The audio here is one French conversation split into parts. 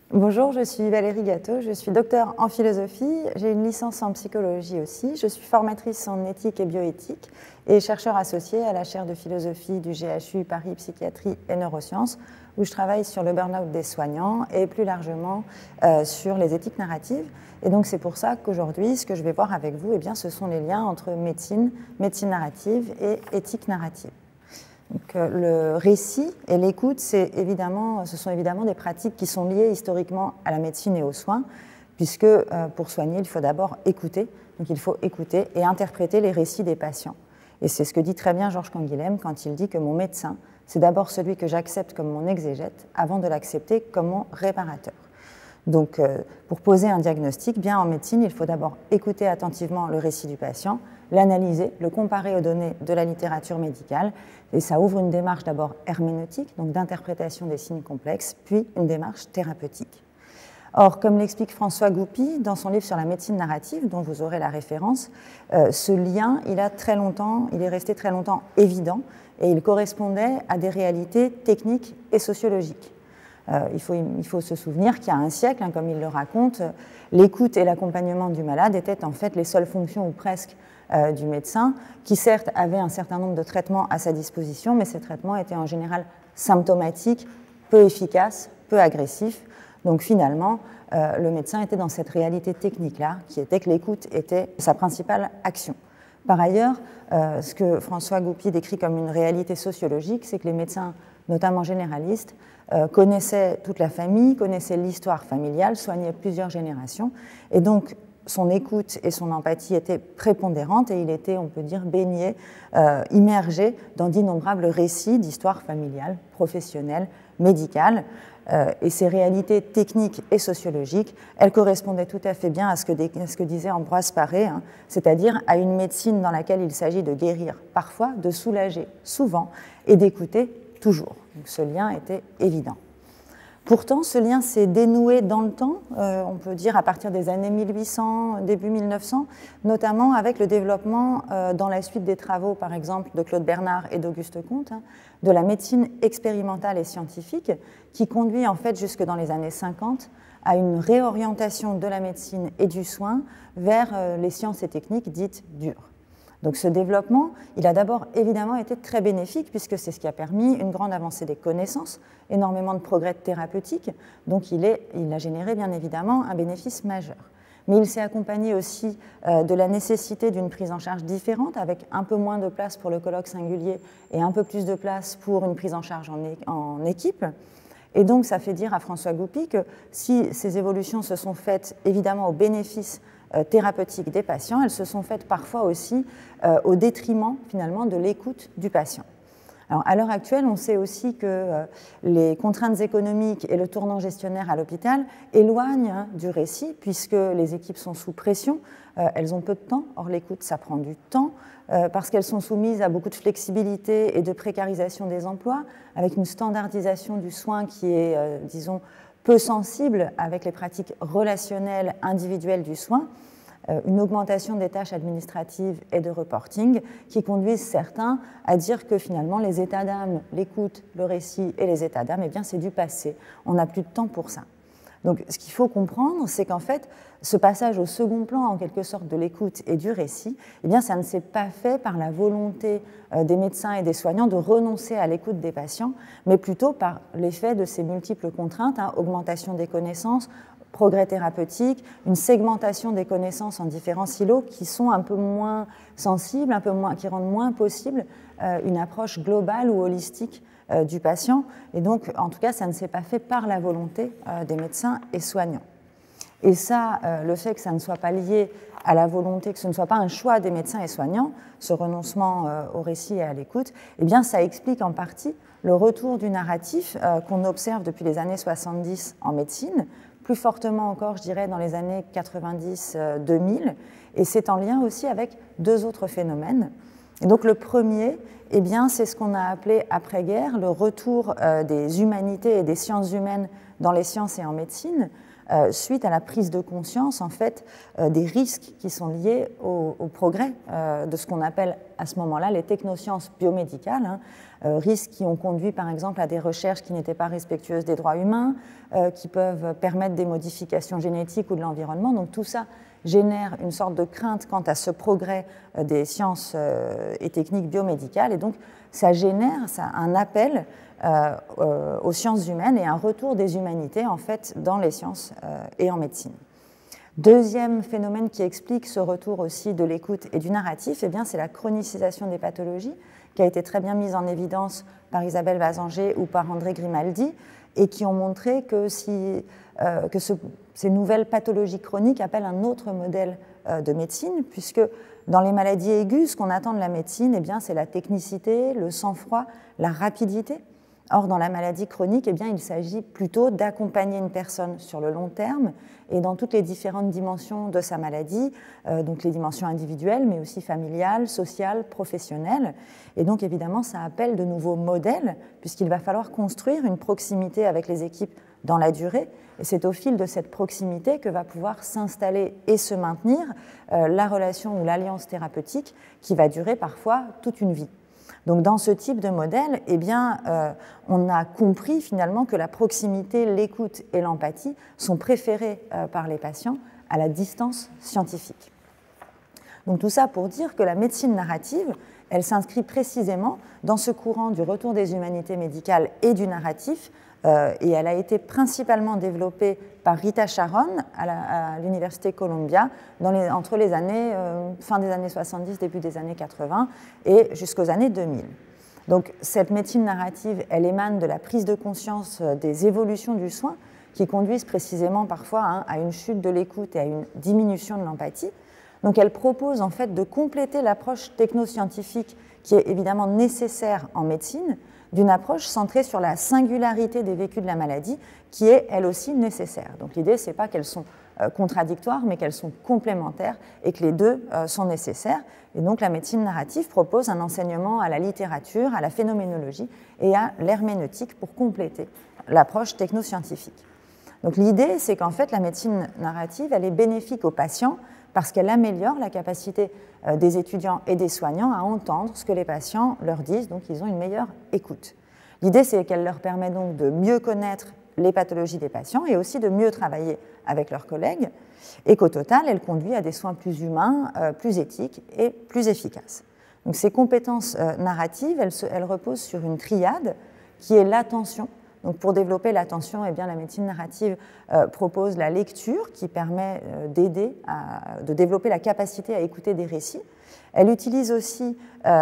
Bonjour, je suis Valérie Gâteau, je suis docteure en philosophie, j'ai une licence en psychologie aussi, je suis formatrice en éthique et bioéthique et chercheur associé à la chaire de philosophie du GHU Paris Psychiatrie et Neurosciences, où je travaille sur le burn-out des soignants et plus largement sur les éthiques narratives. Et donc c'est pour ça qu'aujourd'hui, ce que je vais voir avec vous, eh bien, ce sont les liens entre médecine narrative et éthique narrative. Donc, le récit et l'écoute, ce sont évidemment des pratiques qui sont liées historiquement à la médecine et aux soins, puisque pour soigner, il faut d'abord écouter. Donc il faut écouter et interpréter les récits des patients. Et c'est ce que dit très bien Georges Canguilhem quand il dit que mon médecin, c'est d'abord celui que j'accepte comme mon exégète avant de l'accepter comme mon réparateur. Donc, pour poser un diagnostic, bien en médecine, il faut d'abord écouter attentivement le récit du patient, l'analyser, le comparer aux données de la littérature médicale, et ça ouvre une démarche d'abord herméneutique, donc d'interprétation des signes complexes, puis une démarche thérapeutique. Or, comme l'explique François Goupy dans son livre sur la médecine narrative, dont vous aurez la référence, ce lien, il est resté très longtemps évident, et il correspondait à des réalités techniques et sociologiques. Il faut se souvenir qu'il y a un siècle, comme il le raconte, l'écoute et l'accompagnement du malade étaient en fait les seules fonctions, ou presque, du médecin, qui certes avait un certain nombre de traitements à sa disposition, mais ces traitements étaient en général symptomatiques, peu efficaces, peu agressifs. Donc finalement, le médecin était dans cette réalité technique-là, qui était que l'écoute était sa principale action. Par ailleurs, ce que François Goupy décrit comme une réalité sociologique, c'est que les médecins, notamment généralistes, connaissaient toute la famille, connaissaient l'histoire familiale, soignaient plusieurs générations, et donc son écoute et son empathie étaient prépondérantes et il était, on peut dire, baigné, immergé dans d'innombrables récits d'histoire familiale, professionnelle, médicale. Et ces réalités techniques et sociologiques, elles correspondaient tout à fait bien à ce que disait Ambroise Paré, c'est-à-dire à une médecine dans laquelle il s'agit de guérir parfois, de soulager souvent et d'écouter toujours. Donc ce lien était évident. Pourtant, ce lien s'est dénoué dans le temps, on peut dire à partir des années 1800, début 1900, notamment avec le développement, dans la suite des travaux, par exemple, de Claude Bernard et d'Auguste Comte, de la médecine expérimentale et scientifique, qui conduit en fait jusque dans les années 50 à une réorientation de la médecine et du soin vers les sciences et techniques dites dures. Donc ce développement, il a d'abord évidemment été très bénéfique puisque c'est ce qui a permis une grande avancée des connaissances, énormément de progrès thérapeutiques, donc il a généré bien évidemment un bénéfice majeur. Mais il s'est accompagné aussi de la nécessité d'une prise en charge différente, avec un peu moins de place pour le colloque singulier et un peu plus de place pour une prise en charge en équipe. Et donc ça fait dire à François Goupy que si ces évolutions se sont faites évidemment au bénéfice thérapeutiques des patients, elles se sont faites parfois aussi au détriment finalement de l'écoute du patient. Alors, à l'heure actuelle, on sait aussi que les contraintes économiques et le tournant gestionnaire à l'hôpital éloignent du récit puisque les équipes sont sous pression, elles ont peu de temps, or l'écoute ça prend du temps parce qu'elles sont soumises à beaucoup de flexibilité et de précarisation des emplois avec une standardisation du soin qui est, disons, peu sensible avec les pratiques relationnelles individuelles du soin, une augmentation des tâches administratives et de reporting qui conduisent certains à dire que finalement les états d'âme, l'écoute, le récit et les états d'âme, eh bien c'est du passé, on n'a plus de temps pour ça. Donc ce qu'il faut comprendre, c'est qu'en fait, ce passage au second plan, en quelque sorte, de l'écoute et du récit, eh bien, ça ne s'est pas fait par la volonté des médecins et des soignants de renoncer à l'écoute des patients, mais plutôt par l'effet de ces multiples contraintes, augmentation des connaissances, progrès thérapeutique, une segmentation des connaissances en différents silos qui sont un peu moins sensibles, qui rendent moins possible une approche globale ou holistique du patient. Et donc, en tout cas, ça ne s'est pas fait par la volonté des médecins et soignants. Et ça, le fait que ça ne soit pas lié à la volonté, que ce ne soit pas un choix des médecins et soignants, ce renoncement au récit et à l'écoute, eh bien, ça explique en partie le retour du narratif qu'on observe depuis les années 70 en médecine, plus fortement encore, je dirais, dans les années 90-2000, et c'est en lien aussi avec deux autres phénomènes. Et donc le premier, eh bien, c'est ce qu'on a appelé après-guerre le retour des humanités et des sciences humaines dans les sciences et en médecine, suite à la prise de conscience en fait, des risques qui sont liés au progrès de ce qu'on appelle à ce moment-là les technosciences biomédicales, risques qui ont conduit par exemple à des recherches qui n'étaient pas respectueuses des droits humains, qui peuvent permettre des modifications génétiques ou de l'environnement. Donc tout ça génère une sorte de crainte quant à ce progrès des sciences et techniques biomédicales, et donc ça génère un appel aux sciences humaines et un retour des humanités en fait dans les sciences et en médecine. Deuxième phénomène qui explique ce retour aussi de l'écoute et du narratif, eh bien, c'est la chronicisation des pathologies, qui a été très bien mise en évidence par Isabelle Vazanger ou par André Grimaldi, et qui ont montré que, ces nouvelles pathologies chroniques appellent un autre modèle de médecine, puisque dans les maladies aiguës, ce qu'on attend de la médecine, eh bien, c'est la technicité, le sang-froid, la rapidité. Or, dans la maladie chronique, eh bien, il s'agit plutôt d'accompagner une personne sur le long terme et dans toutes les différentes dimensions de sa maladie, donc les dimensions individuelles, mais aussi familiales, sociales, professionnelles. Et donc, évidemment, ça appelle de nouveaux modèles, puisqu'il va falloir construire une proximité avec les équipes dans la durée. Et c'est au fil de cette proximité que va pouvoir s'installer et se maintenir la relation ou l'alliance thérapeutique qui va durer parfois toute une vie. Donc dans ce type de modèle, eh bien, on a compris finalement que la proximité, l'écoute et l'empathie sont préférées par les patients à la distance scientifique. Donc tout ça pour dire que la médecine narrative, elle s'inscrit précisément dans ce courant du retour des humanités médicales et du narratif, et elle a été principalement développée par Rita Charon à l'Université Columbia entre les années, fin des années 70, début des années 80 et jusqu'aux années 2000. Donc cette médecine narrative, elle émane de la prise de conscience des évolutions du soin qui conduisent précisément parfois à une chute de l'écoute et à une diminution de l'empathie. Donc elle propose en fait de compléter l'approche technoscientifique qui est évidemment nécessaire en médecine, d'une approche centrée sur la singularité des vécus de la maladie, qui est elle aussi nécessaire. Donc l'idée, ce n'est pas qu'elles sont contradictoires, mais qu'elles sont complémentaires et que les deux sont nécessaires. Et donc la médecine narrative propose un enseignement à la littérature, à la phénoménologie et à l'herméneutique pour compléter l'approche technoscientifique. Donc l'idée, c'est qu'en fait, la médecine narrative, elle est bénéfique aux patients parce qu'elle améliore la capacité des étudiants et des soignants à entendre ce que les patients leur disent, donc ils ont une meilleure écoute. L'idée, c'est qu'elle leur permet donc de mieux connaître les pathologies des patients et aussi de mieux travailler avec leurs collègues, et qu'au total, elle conduit à des soins plus humains, plus éthiques et plus efficaces. Donc ces compétences narratives, elles reposent sur une triade qui est l'attention. Donc pour développer l'attention, eh bien, la médecine narrative propose la lecture qui permet d'aider de développer la capacité à écouter des récits. Elle utilise aussi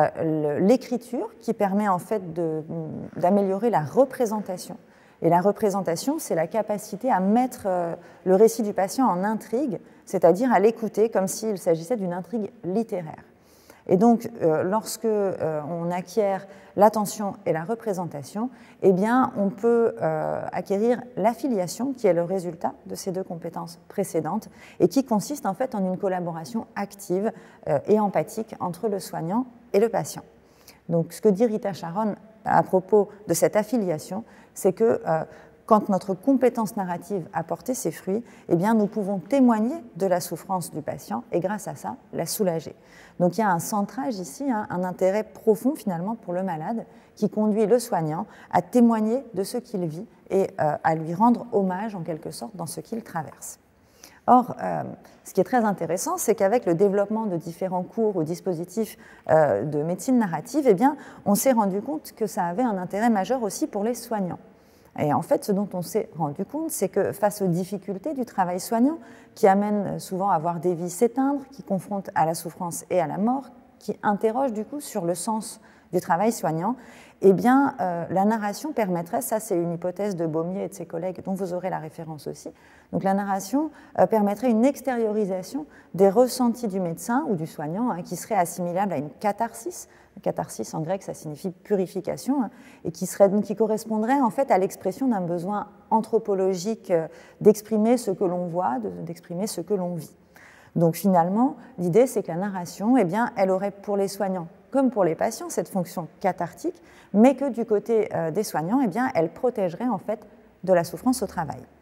l'écriture qui permet en fait d'améliorer la représentation. Et la représentation, c'est la capacité à mettre le récit du patient en intrigue, c'est-à-dire à l'écouter comme s'il s'agissait d'une intrigue littéraire. Et donc, lorsque on acquiert l'attention et la représentation, eh bien, on peut acquérir l'affiliation, qui est le résultat de ces deux compétences précédentes, et qui consiste en fait en une collaboration active et empathique entre le soignant et le patient. Donc, ce que dit Rita Charon à propos de cette affiliation, c'est que quand notre compétence narrative a porté ses fruits, eh bien, nous pouvons témoigner de la souffrance du patient et grâce à ça, la soulager. Donc il y a un centrage ici, un intérêt profond finalement pour le malade qui conduit le soignant à témoigner de ce qu'il vit et à lui rendre hommage en quelque sorte dans ce qu'il traverse. Or, ce qui est très intéressant, c'est qu'avec le développement de différents cours ou dispositifs de médecine narrative, eh bien, on s'est rendu compte que ça avait un intérêt majeur aussi pour les soignants. Et en fait, ce dont on s'est rendu compte, c'est que face aux difficultés du travail soignant, qui amènent souvent à voir des vies s'éteindre, qui confrontent à la souffrance et à la mort, qui interrogent du coup sur le sens du travail soignant, eh bien, la narration permettrait, ça c'est une hypothèse de Baumier et de ses collègues dont vous aurez la référence aussi, donc la narration permettrait une extériorisation des ressentis du médecin ou du soignant qui serait assimilable à une catharsis. Catharsis en grec, ça signifie purification, et qui correspondrait en fait à l'expression d'un besoin anthropologique d'exprimer ce que l'on voit, d'exprimer ce que l'on vit. Donc finalement, l'idée c'est que la narration, eh bien, elle aurait pour les soignants comme pour les patients cette fonction cathartique, mais que du côté des soignants, eh bien, elle protégerait en fait de la souffrance au travail.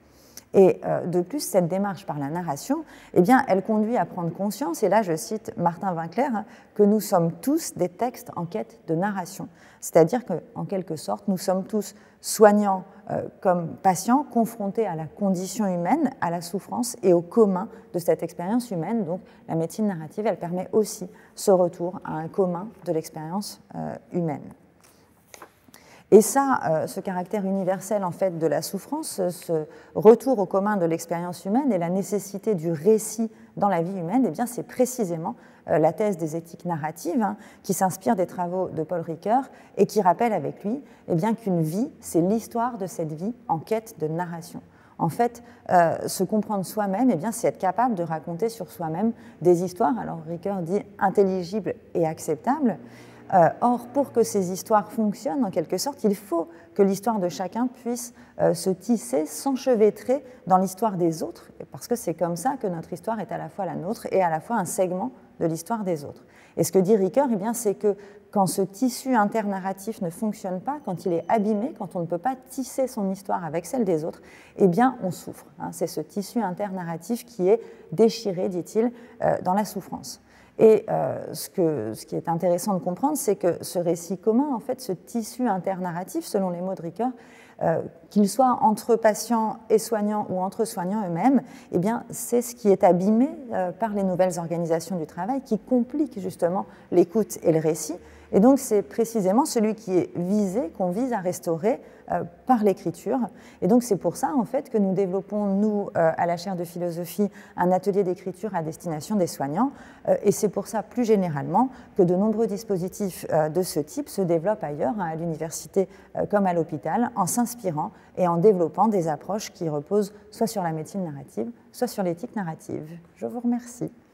Et de plus, cette démarche par la narration, eh bien, elle conduit à prendre conscience, et là je cite Martin Winkler, que nous sommes tous des textes en quête de narration. C'est-à-dire qu'en quelque sorte, nous sommes tous soignants comme patients, confrontés à la condition humaine, à la souffrance et au commun de cette expérience humaine. Donc la médecine narrative, elle permet aussi ce retour à un commun de l'expérience humaine. Et ça, ce caractère universel en fait de la souffrance, ce retour au commun de l'expérience humaine et la nécessité du récit dans la vie humaine, eh bien, c'est précisément la thèse des éthiques narratives qui s'inspire des travaux de Paul Ricoeur et qui rappelle avec lui eh bien, qu'une vie, c'est l'histoire de cette vie en quête de narration. En fait, se comprendre soi-même, eh bien, c'est être capable de raconter sur soi-même des histoires, alors Ricoeur dit intelligibles et acceptables. Or, pour que ces histoires fonctionnent, en quelque sorte, il faut que l'histoire de chacun puisse se tisser, s'enchevêtrer dans l'histoire des autres, parce que c'est comme ça que notre histoire est à la fois la nôtre et à la fois un segment de l'histoire des autres. Et ce que dit Ricoeur, eh bien, c'est que quand ce tissu internarratif ne fonctionne pas, quand il est abîmé, quand on ne peut pas tisser son histoire avec celle des autres, eh bien, on souffre. C'est ce tissu internarratif qui est déchiré, dit-il, dans la souffrance. Et ce qui est intéressant de comprendre, c'est que ce récit commun, en fait, ce tissu internarratif, selon les mots de Ricoeur, qu'il soit entre patients et soignants ou entre soignants eux-mêmes, eh bien, c'est ce qui est abîmé par les nouvelles organisations du travail qui compliquent justement l'écoute et le récit. Et donc, c'est précisément celui qui est visé, qu'on vise à restaurer par l'écriture. Et donc, c'est pour ça, en fait, que nous développons, nous, à la chaire de philosophie, un atelier d'écriture à destination des soignants. Et c'est pour ça, plus généralement, que de nombreux dispositifs de ce type se développent ailleurs, à l'université comme à l'hôpital, en s'inspirant et en développant des approches qui reposent soit sur la médecine narrative, soit sur l'éthique narrative. Je vous remercie.